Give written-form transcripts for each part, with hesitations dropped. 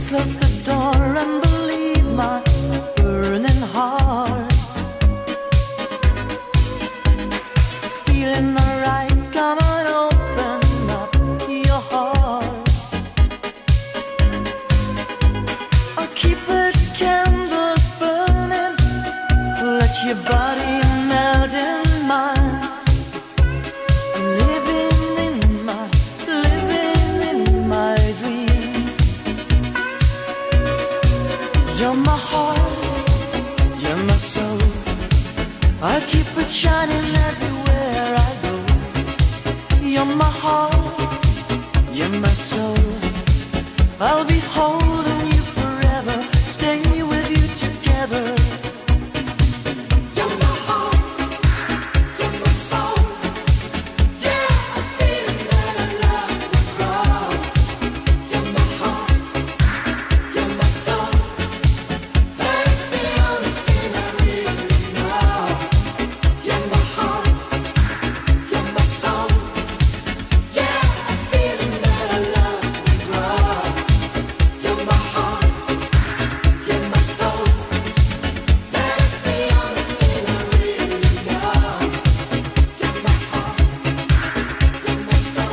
close the door and believe my burning heart. Feeling alright, come on, open up your heart. I'll keep the candles burning, let your body melt in mine. I'm living in my dreams. You're my heart, you're my soul. I'll keep it shining everywhere I go. You're my heart, you're my soul. I'll be holding you forever, stay with you together. You're my heart, you're my soul. Yeah, I'm feeling that I love will grow. You're my heart, you're my soul. That's the only thing I really know. You're my heart, you're my soul. Yeah, I'm feeling that I love will grow. You're my heart, you're my soul. That's the only thing I really know. You're my heart, you're my soul.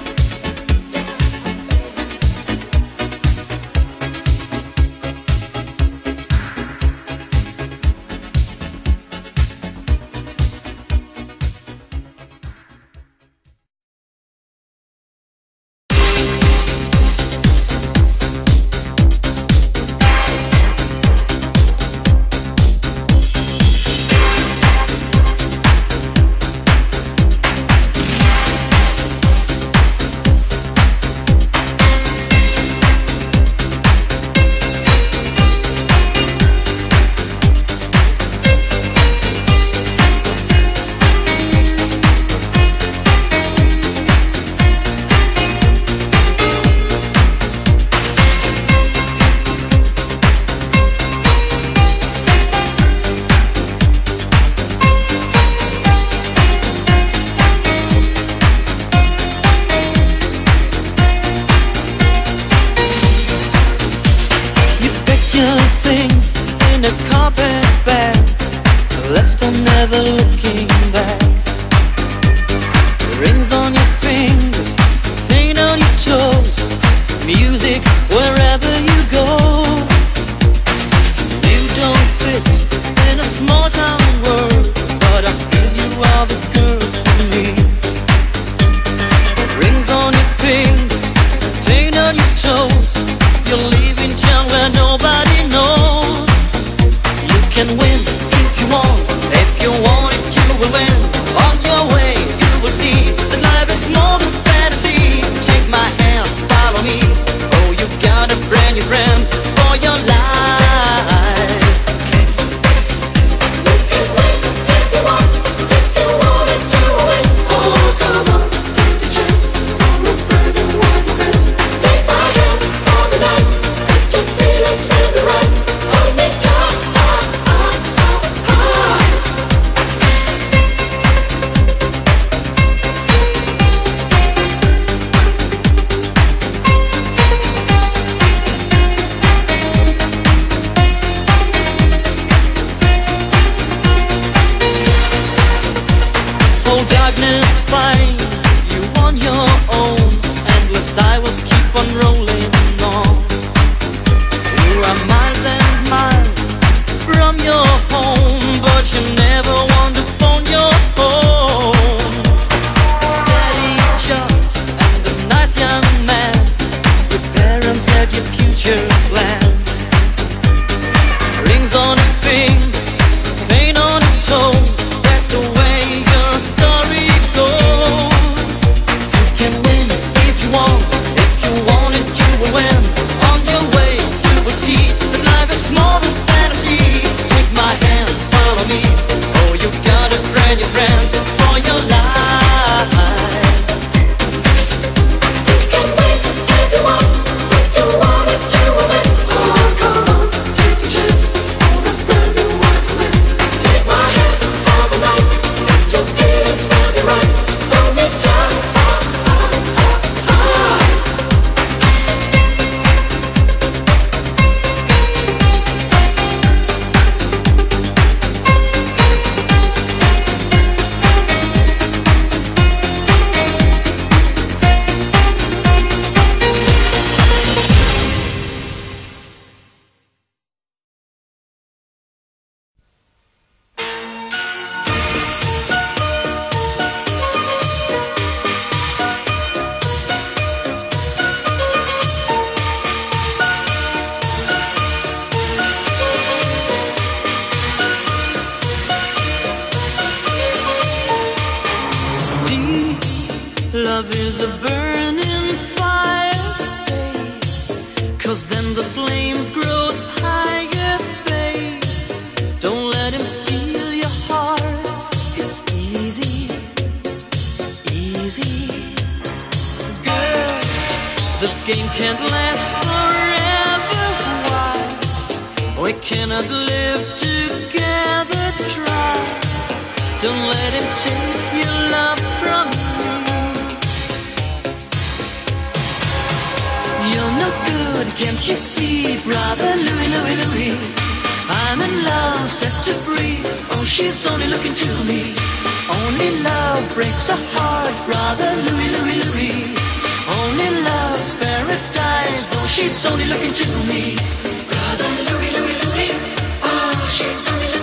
You packed your things in a carpet bag, left on never looking back. Rings on your fingers, paint on your toes, music wherever you go. You don't fit in a small town world, but I feel you are the girl for me. Rings on your fingers, paint on your toes, you're leaving town where nobody knows. You can win if you want it This game can't last forever. Why? We cannot live together. Try. Don't let him take your love from me. You're no good, can't you see, brother Louie, Louie, Louie? I'm in love, set to free. Oh, she's only looking to me. Only love breaks a heart, brother Louie, Louie, Louie. Only love's paradise. Oh, she's only looking to me. Brother Louie, Louie, Louie. Oh, she's only looking to me.